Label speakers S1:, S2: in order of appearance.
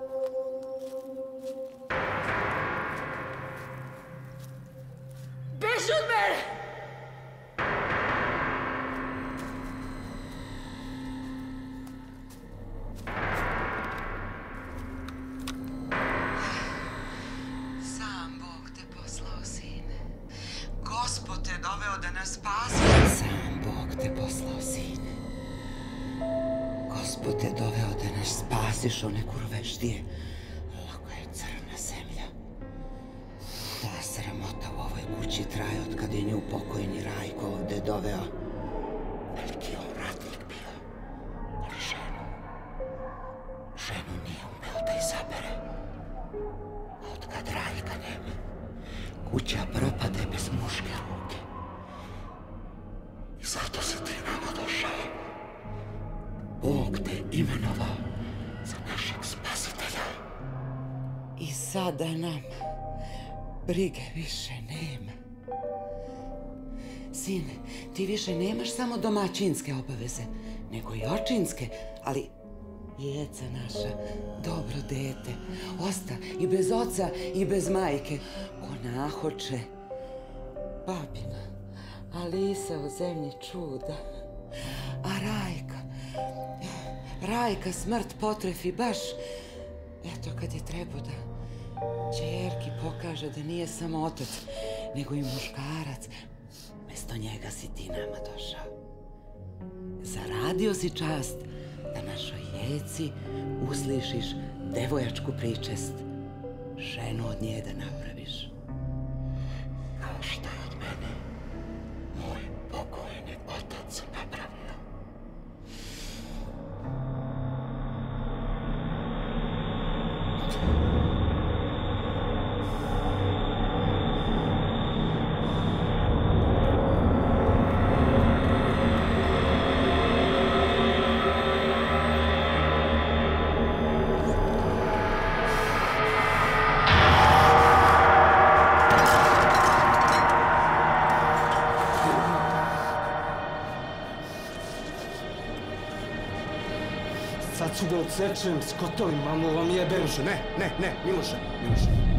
S1: Beži od mene!
S2: Sam Bog te poslao, sine. Gospod te doveo da nas spasi.
S3: Sam Bog te poslao, sine. Gospod te doveo da nas spasiš, one kurveštije. Lako je crna zemlja. Ta sramota u ovoj kući traje od kad je nju pokojni Rajko ovde doveo. Veliki on ratnik bio. Ali ženu nije umeo da izabere. A od kad Rajka nema, kuća propade bez muške ruke. I zato si ti nama došao. Bog te imenovao za našeg spasitelja. I sada nam brige više nema. Sine, ti više nemaš samo domaćinske obaveze, nego i očinske, ali Jeca naša, dobro dete, osta i bez oca i bez majke, ko nahoče. Babina, Alisa u zemlji čuda, a Rajka smrt potrefi baš, eto kad je trebao da ćerki pokaže da nije samo otac, nego i muškarac. Mesto njega si ti nama došao. Zaradio si čast da našoj Jeci uslišiš devojačku pričest. Ženu od nje da napraviš. Kao što je od mene moj pokojni otac napravio.
S4: Sad ću da odsečem s kotovima, mu vam jebem.
S5: Ne može, ne može.